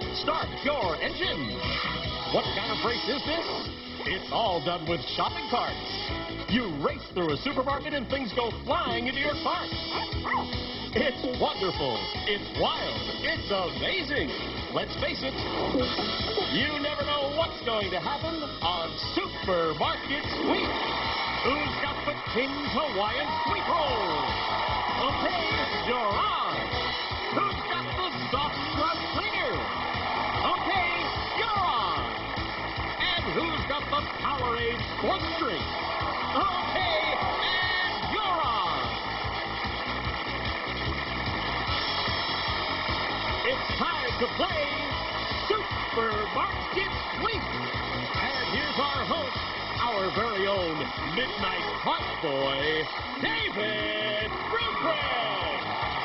Start your engine. What kind of race is this? It's all done with shopping carts. You race through a supermarket and things go flying into your cart. It's wonderful. It's wild. It's amazing. Let's face it, you never know what's going to happen on Supermarket Sweep. Who's got the King's Hawaiian Sweep Roll? Okay, you're on. Who's got the soft scrub cleaner? Okay, you're on. And who's got the Powerade sports drink? Okay, and you're on. It's time to play Supermarket Sweep. And here's our host, our very own Midnight Hot Boy, David Ruprecht.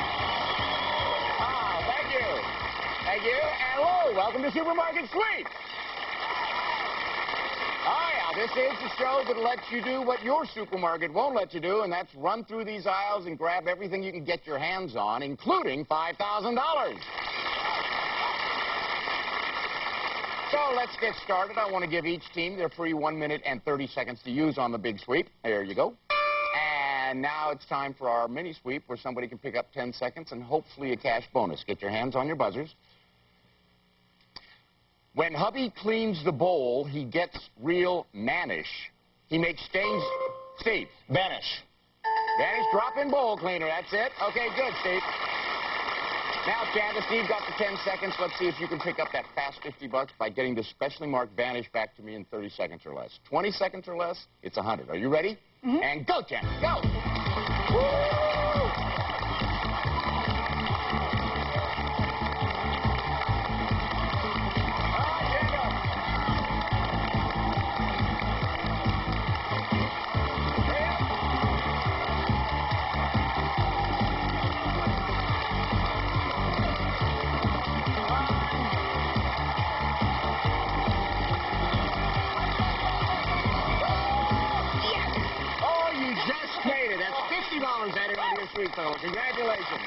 Thank you. Thank you. And hello, welcome to Supermarket Sweep. This is the show that lets you do what your supermarket won't let you do, and that's run through these aisles and grab everything you can get your hands on, including $5,000. So let's get started. I want to give each team their free 1 minute and 30 seconds to use on the big sweep. There you go. And now it's time for our mini sweep where somebody can pick up 10 seconds and hopefully a cash bonus. Get your hands on your buzzers. When hubby cleans the bowl, he gets real mannish. He makes stains. Steve. Vanish. Vanish, drop in bowl cleaner. That's it. Okay, good, Steve. Now, Chanda, Steve got the 10 seconds. Let's see if you can pick up that fast $50 by getting the specially marked Vanish back to me in 30 seconds or less. 20 seconds or less, it's 100. Are you ready? Mm-hmm. And go, Chanda. Go. Woo! Added on your sweep, fellow. Congratulations.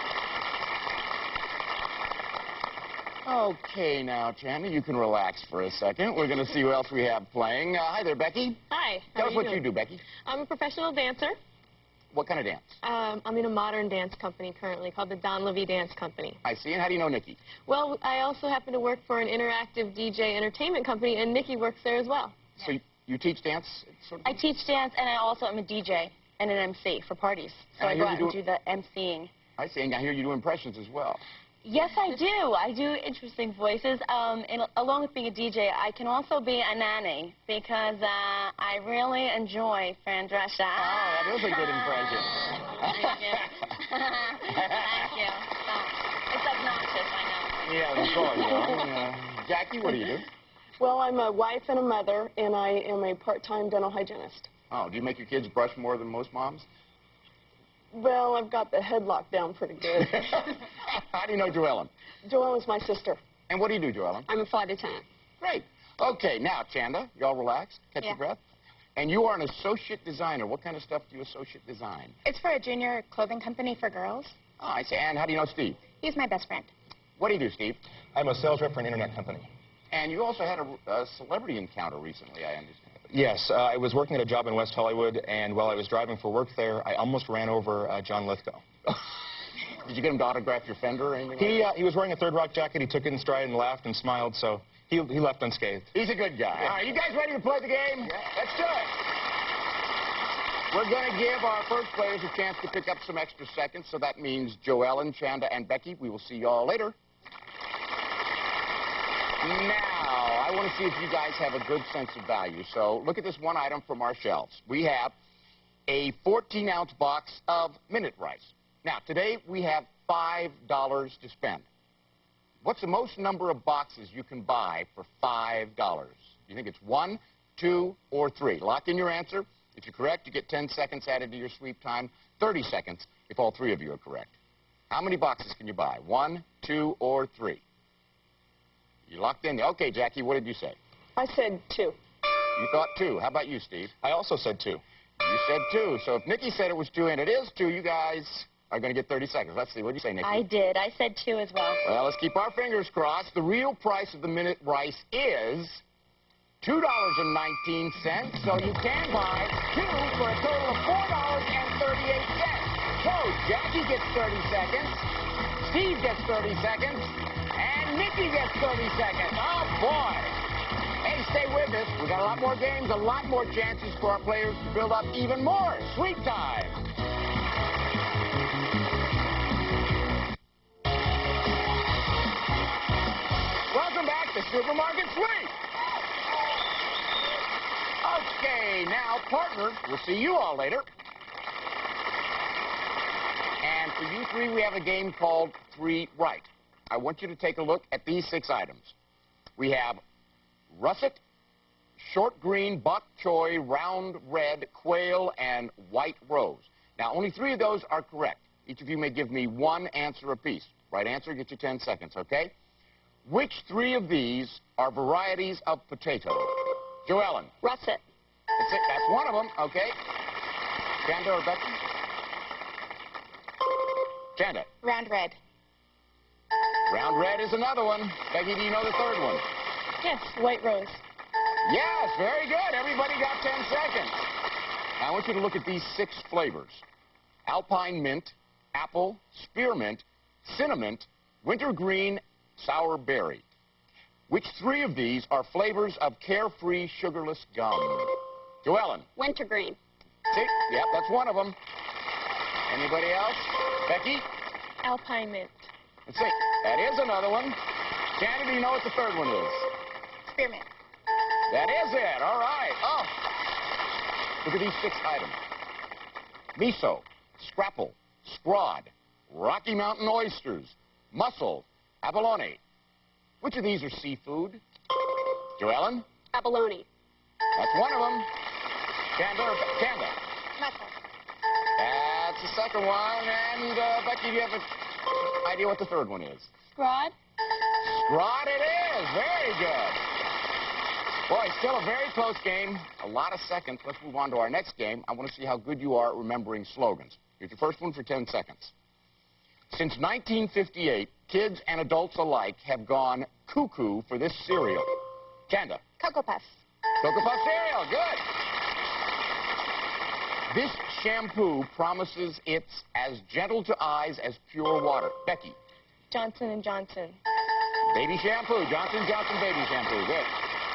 Okay, now, Chanda, you can relax for a second. We're going to see who else we have playing. Hi there, Becky. Hi. Tell us what you do, Becky. I'm a professional dancer. What kind of dance? I'm in a modern dance company currently called the Don Levy Dance Company. I see. And how do you know Nikki? Well, I also happen to work for an interactive DJ entertainment company, and Nikki works there as well. So you teach dance? Sort of? I teach dance, and I also am a DJ and an MC for parties. So I go out and do the MCing. I see. And I hear you do impressions as well. Yes, I do. I do interesting voices. And along with being a DJ, I can also be a nanny because I really enjoy Fran Drescher. Oh, that is a good impression. Thank you. Thank you. It's obnoxious, I know. Yeah, of course. Jackie, what do you do? Well, I'm a wife and a mother, and I am a part-time dental hygienist. Oh, do you make your kids brush more than most moms? Well, I've got the headlock down pretty good. How do you know Joellen? Joellen's my sister. And what do you do, Joellen? I'm a flight attendant. Great. Okay, now, Chanda, you all relax, catch your breath. And you are an associate designer. What kind of stuff do you associate design? It's for a junior clothing company for girls. Oh, I see. And how do you know Steve? He's my best friend. What do you do, Steve? I'm a sales rep for an internet company. And you also had a celebrity encounter recently, I understand. Yes, I was working at a job in West Hollywood, and while I was driving for work there, I almost ran over John Lithgow. Did you get him to autograph your fender or anything like that? He was wearing a Third Rock jacket. He took it in stride and laughed and smiled, so he left unscathed. He's a good guy. Yeah. All right, you guys ready to play the game? Yeah. Let's do it. We're going to give our first players a chance to pick up some extra seconds, so that means Joellen, Chanda, and Becky. We will see you all later. Now, I want to see if you guys have a good sense of value. So look at this one item from our shelves. We have a 14-ounce box of minute rice. Now, today we have $5 to spend. What's the most number of boxes you can buy for $5? You think it's 1, 2, or 3? Lock in your answer. If you're correct, you get 10 seconds added to your sweep time, 30 seconds if all three of you are correct. How many boxes can you buy? 1, 2, or 3? You locked in? Okay, Jackie, what did you say? I said 2. You thought 2. How about you, Steve? I also said 2. You said 2. So if Nikki said it was 2 and it is 2, you guys are going to get 30 seconds. Let's see. What do you say, Nikki? I did. I said 2 as well. Well, let's keep our fingers crossed. The real price of the minute rice is $2.19, so you can buy 2 for a total of $4.38. So Jackie gets 30 seconds, Steve gets 30 seconds, and Nikki gets 30 seconds. Oh, boy. Hey, stay with us. We got a lot more games, a lot more chances for our players to build up even more. Sweet time. Welcome back to Supermarket Sweep. Okay, now, partners, we'll see you all later. And for you three, we have a game called 3 Right. I want you to take a look at these 6 items. We have russet, short green, bok choy, round red, quail, and white rose. Now, only 3 of those are correct. Each of you may give me 1 answer apiece. Right answer, get you 10 seconds, okay? Which 3 of these are varieties of potato? Joellen. Russet. That's it. That's one of them, okay? Chanda or Becky? Chanda. Round red. Round red is another one. Becky, do you know the third one? Yes, white rose. Yes, very good. Everybody got 10 seconds. Now, I want you to look at these 6 flavors. Alpine mint, apple, spearmint, cinnamon, wintergreen, sour berry. Which 3 of these are flavors of Carefree sugarless gum? Joellen. Wintergreen. See? Yep, that's one of them. Anybody else? Becky? Alpine mint. Let's see. That is another one. Shannon, do you know what the third one is? Spearmint. That is it. All right. Oh. Look at these 6 items. Miso, scrapple, scrod, Rocky Mountain oysters, mussel, abalone. Which of these are seafood? Joellen? Abalone. That's one of them. Chanda. Mussel. That's the second one. And Becky, do you have an idea what the third one is? Scrod. Scrod it is. Very good. Boy, still a very close game. A lot of seconds. Let's move on to our next game. I want to see how good you are at remembering slogans. Here's your first one for 10 seconds. Since 1958, kids and adults alike have gone cuckoo for this cereal. Chanda. Cocoa Puffs. Cocoa Puff cereal. Good. This shampoo promises it's as gentle to eyes as pure water. Becky. Johnson & Johnson. Baby shampoo. Johnson & Johnson baby shampoo. Good.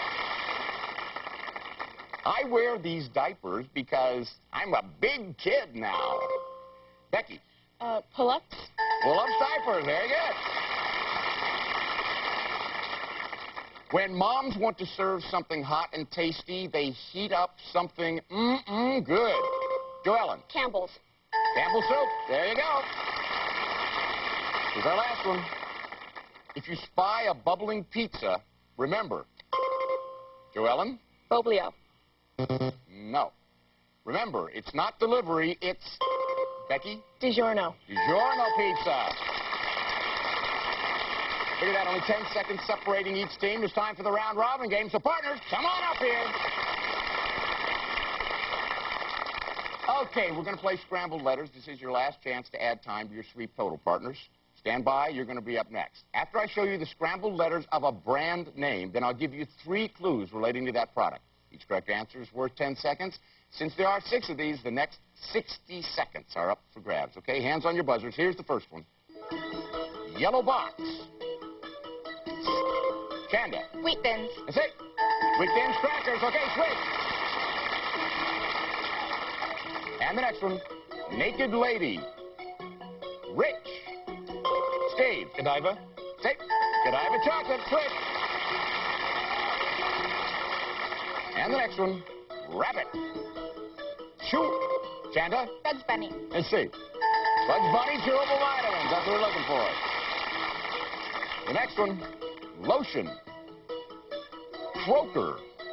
I wear these diapers because I'm a big kid now. Becky. Pull-ups. Pull-ups diapers. Very good. When moms want to serve something hot and tasty, they heat up something good. Joellen. Campbell's. Campbell soup. There you go. Here's our last one. If you spy a bubbling pizza, remember. Joellen? Boblio. No. Remember, it's not delivery, it's... Becky? DiGiorno. DiGiorno pizza. Look at that, only 10 seconds separating each team. It's time for the round-robin game. So, partners, come on up here. Okay, we're going to play scrambled letters. This is your last chance to add time to your sweep total, partners. Stand by. You're going to be up next. After I show you the scrambled letters of a brand name, then I'll give you 3 clues relating to that product. Each correct answer is worth 10 seconds. Since there are 6 of these, the next 60 seconds are up for grabs. Okay, hands on your buzzers. Here's the first one. Yellow box. Chanda. Wheat Thins. That's it. Wheat Thins crackers. Okay, switch. And the next one. Naked lady. Rich. Steve. Godiva. Steve. Godiva chocolate. Switch. And the next one. Rabbit. Chew. Chanda. Bugs Bunny. Let's see. Bugs Bunny chewable vitamins. That's what we're looking for. The next one. Lotion. Croaker.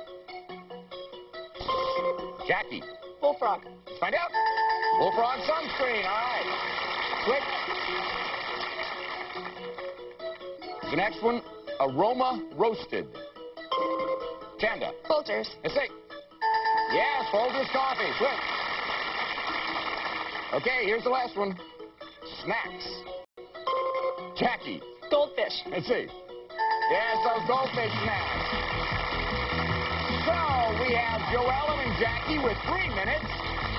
Jackie. Bullfrog. Let's find out. Bullfrog sunscreen. All right. Switch. The next one. Aroma roasted. Chanda. Folgers. Let's see. Yes, Folgers coffee. Switch. Okay, here's the last one. snacks. Jackie. Goldfish. Let's see. Yes, those goldfish snacks. So we have Joellen and Jackie with 3 minutes.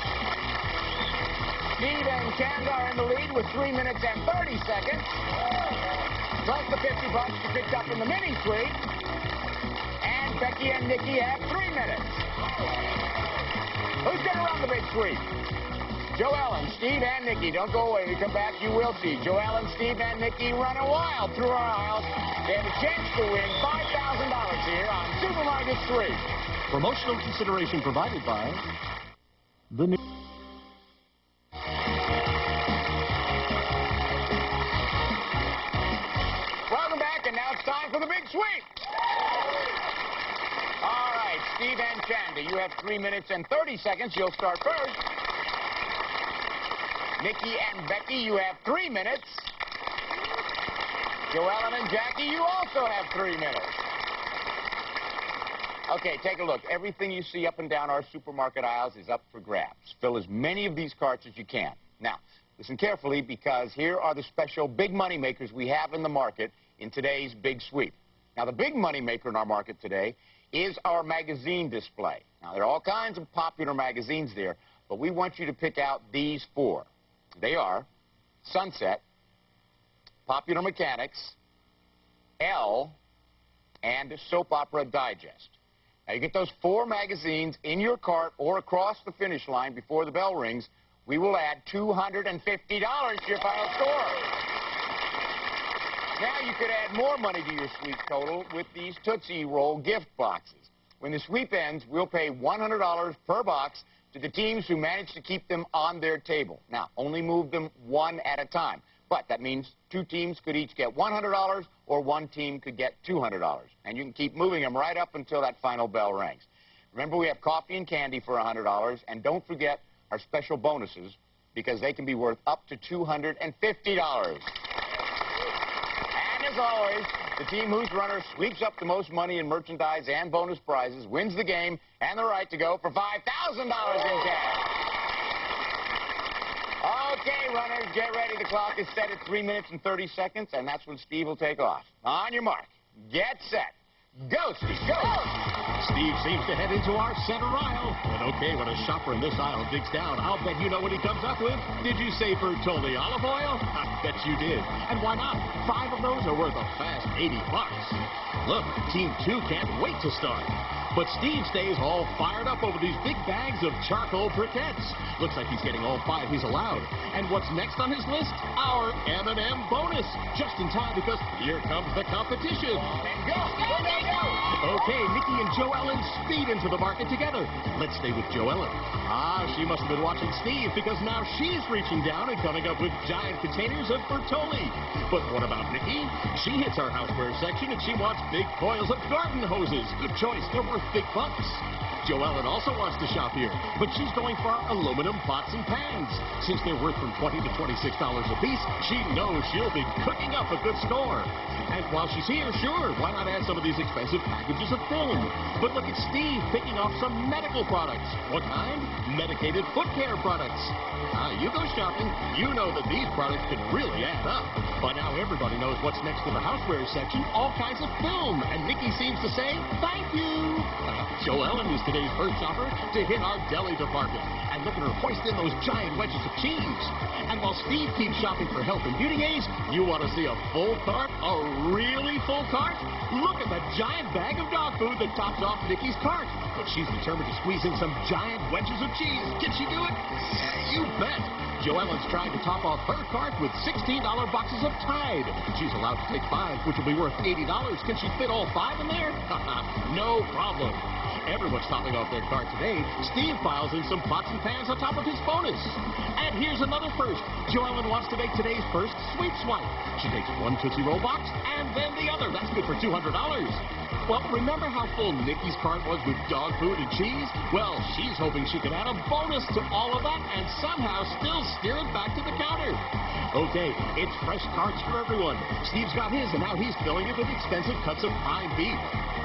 Steve and Kanda are in the lead with 3 minutes and 30 seconds. Plus the 50 bucks you picked up in the mini suite. And Becky and Nikki have 3 minutes. Who's going to run the big sweep? Joellen, Steve, and Nikki. Don't go away. When we come back, you will see Joellen, Steve, and Nikki running wild through our aisles. They have a chance to win $5,000 here on Supermarket 3. Promotional consideration provided by the new... Welcome back, and now it's time for the big sweep. All right, Steve and Kanda, you have 3 minutes and 30 seconds. You'll start first. Nikki and Becky, you have 3 minutes. Joellen and Jackie, you also have 3 minutes. Okay, take a look. Everything you see up and down our supermarket aisles is up for grabs. Fill as many of these carts as you can. Now, listen carefully, because here are the special big money makers we have in the market in today's big sweep. Now, the big money maker in our market today is our magazine display. Now, there are all kinds of popular magazines there, but we want you to pick out these 4. They are Sunset, Popular Mechanics, Elle, and Soap Opera Digest. Now, you get those 4 magazines in your cart or across the finish line before the bell rings, we will add $250 to your final score. Now you could add more money to your sweep total with these Tootsie Roll gift boxes. When the sweep ends, we'll pay $100 per box to the teams who manage to keep them on their table. Now, only move them one at a time. But that means 2 teams could each get $100, or 1 team could get $200. And you can keep moving them right up until that final bell rings. Remember, we have coffee and candy for $100, and don't forget our special bonuses, because they can be worth up to $250. And as always, the team whose runner sweeps up the most money in merchandise and bonus prizes wins the game and the right to go for $5,000 in cash. Okay, runners, get ready. The clock is set at 3 minutes and 30 seconds, and that's when Steve will take off. On your mark, get set, go, Steve, go! Steve seems to head into our center aisle. And okay, when a shopper in this aisle digs down, I'll bet you know what he comes up with. Did you say Bertolli olive oil? I bet you did. And why not? 5 of those are worth a fast $80. Look, Team 2 can't wait to start. But Steve stays all fired up over these big bags of charcoal briquettes. Looks like he's getting all 5 he's allowed. And what's next on his list? Our M&M bonus. Just in time, because here comes the competition. And go, go, go, go! Okay, Nikki and Joellen speed into the market together. Let's stay with Joellen. She must have been watching Steve, because now she's reaching down and coming up with giant containers of Bertolli. But what about Nikki? She hits our houseware section, and she wants big coils of garden hoses. Good choice. They're worth big bucks. Joellen also wants to shop here, but she's going for aluminum pots and pans. Since they're worth from $20 to $26 a piece, she knows she'll be cooking up a good score. And while she's here, sure, why not add some of these expensive packages of film? But look at Steve picking off some medical products. What kind? Medicated foot care products. You go shopping, you know that these products can really add up. By now, everybody knows what's next to the houseware section, all kinds of film. And Nikki seems to say, thank you. Joellen is today's first shopper to hit our deli department. And look at her hoist in those giant wedges of cheese. And while Steve keeps shopping for health and beauty aids, you want to see a full cart? A really full cart? Look at that giant bag of dog food that tops off Nikki's cart. But she's determined to squeeze in some giant wedges of cheese. Can she do it? You bet. Joellen's trying to top off her cart with $16 boxes of Tide. She's allowed to take 5, which will be worth $80. Can she fit all 5 in there? No problem. Everyone's topping off their cart today. Steve files in some pots and pans on top of his bonus. And here's another first. Joellen wants to make today's first sweep swipe. She takes 1 Tootsie Roll box and then the other. That's good for $200. Well, remember how full Nikki's cart was with dog food and cheese? Well, she's hoping she can add a bonus to all of that and somehow still steer it back to the counter. Okay, it's fresh carts for everyone. Steve's got his, and now he's filling it with expensive cuts of prime beef.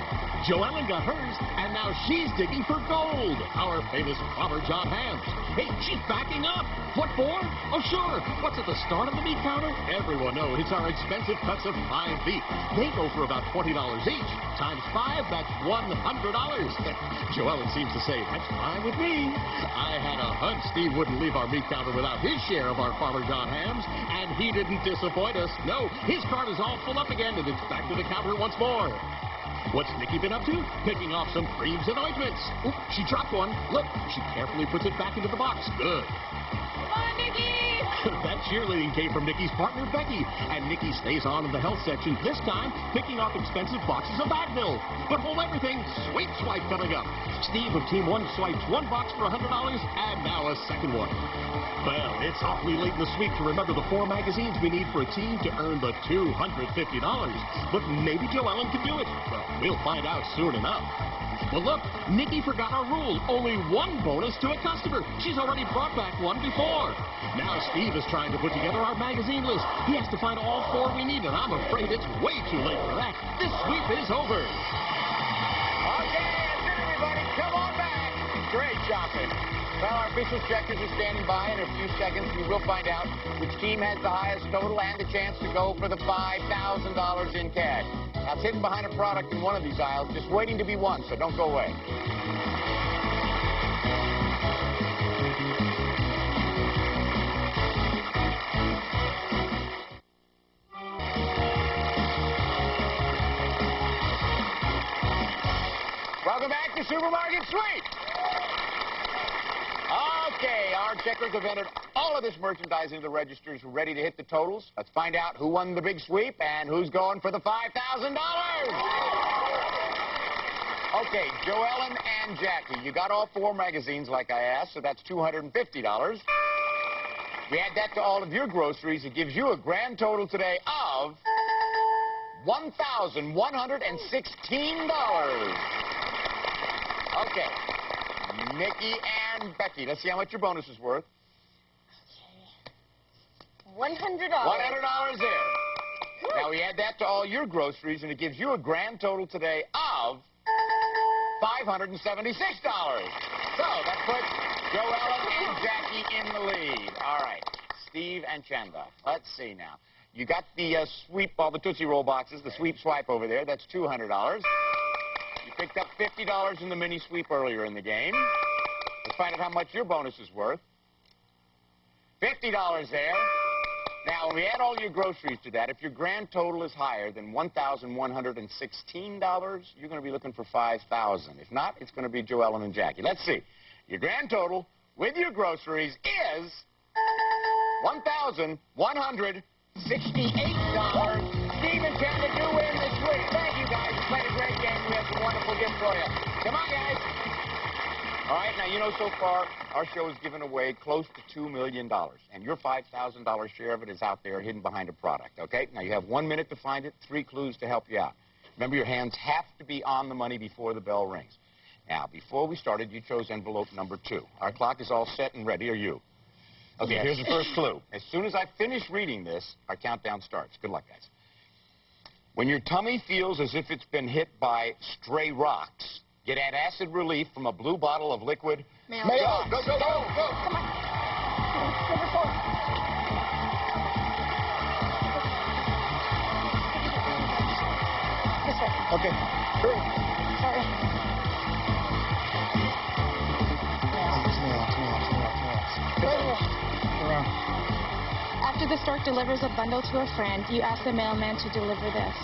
Joellen got hers, and now she's digging for gold. Our famous Farmer John Hams. Hey, she's backing up. What for? Oh, sure. What's at the start of the meat counter? Everyone knows it's our expensive cuts of fine beef. They go for about $20 each. Times 5, that's $100. Joellen seems to say, that's fine with me. I had a hunch Steve wouldn't leave our meat counter without his share of our Farmer John Hams, and he didn't disappoint us. No, his cart is all full up again, and it's back to the counter once more. What's Nikki been up to? Picking off some creams and ointments. Oop, she dropped one. Look, she carefully puts it back into the box. Good. Come on, Nikki! That cheerleading came from Nikki's partner, Becky. And Nikki stays on in the health section, this time picking off expensive boxes of Advil. But hold everything, Sweep Swipe coming up. Steve of Team 1 swipes one box for $100, and now a second one. Well, it's awfully late in the sweep to remember the 4 magazines we need for a team to earn the $250. But maybe Joellen can do it. Well, we'll find out soon enough. Well, look, Nikki forgot our rule. Only one bonus to a customer. She's already brought back one before. Now Steve is trying to put together our magazine list. He has to find all 4 we need, and I'm afraid it's way too late for that. This sweep is over. Okay, that's it, everybody. Come on back. Great shopping. Well, our official checkers are standing by. In a few seconds, we will find out which team has the highest total and the chance to go for the $5,000 in cash. Now, it's hidden behind a product in one of these aisles, just waiting to be won, so don't go away. Welcome back to Supermarket Sweep. Okay, our checkers have entered all of this merchandise into the registers. We're ready to hit the totals. Let's find out who won the big sweep and who's going for the $5,000. Okay, Joellen and Jackie, you got all 4 magazines like I asked, so that's $250. We add that to all of your groceries. It gives you a grand total today of $1,116. Okay. Nikki and Becky, let's see how much your bonus is worth. $100. $100 there. Now we add that to all your groceries, and it gives you a grand total today of $576. So that puts Joellen and Jackie in the lead. All right, Steve and Chanda. Let's see now. You got the sweep, all the Tootsie Roll boxes, the sweep swipe over there. That's $200. You picked up $50 in the mini sweep earlier in the game. Let's find out how much your bonus is worth. $50 there. Now, when we add all your groceries to that, if your grand total is higher than $1,116, you're going to be looking for $5,000. If not, it's going to be Joellen and Jackie. Let's see. Your grand total with your groceries is $1,168. Steve and Chanda do win this week. Thank you, guys. You played a great game. We have some wonderful gifts for you. Come on, guys. All right, now, you know, so far, our show has given away close to $2 million, and your $5,000 share of it is out there hidden behind a product, okay? Now, you have 1 minute to find it, 3 clues to help you out. Remember, your hands have to be on the money before the bell rings. Now, before we started, you chose envelope number 2. Our clock is all set and ready. Are you? Okay, Here's the first clue. As soon as I finish reading this, our countdown starts. Good luck, guys. When your tummy feels as if it's been hit by stray rocks, get acid relief from a blue bottle of liquid. Mayo. Go, go, go, go, go. Come on. Number 4. This way. Okay. Hurry. Sorry. After the stork delivers a bundle to a friend, you ask the mailman to deliver this.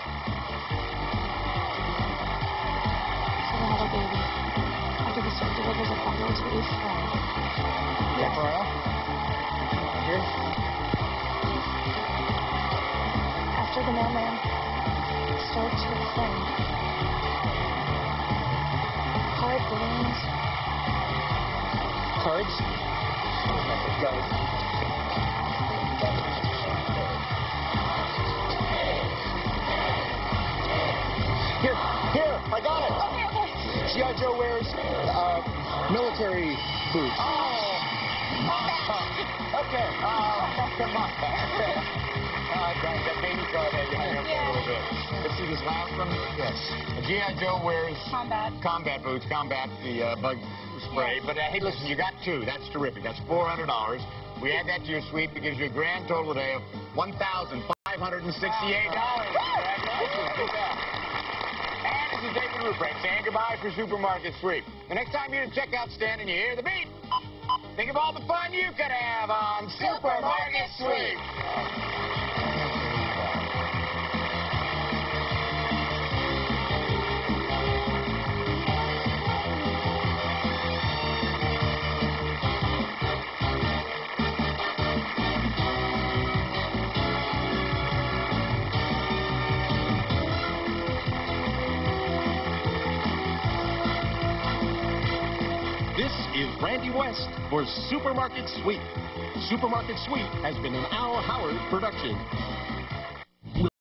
So they have a baby. After the stork delivers a bundle to a friend. Yes. Here. After the mailman starts to a friend. Card balloons. Cards? Here, I got it. G.I. Joe wears military boots. Okay. Come on. That baby card had you hung up a little bit. Let's see this last one? Yes. G.I. Joe wears combat boots, combat the bug spray. But hey, listen, you got two. That's terrific. That's $400. We add that to your suite. It gives you a grand total today of $1,568. Congratulations. Good job. And this is David Ruprecht saying goodbye for Supermarket Sweep. The next time you're at the checkout stand and you hear the beep, think of all the fun you could have on Supermarket Sweep. This is Randy West for Supermarket Sweep. Supermarket Sweep has been an Al Howard production.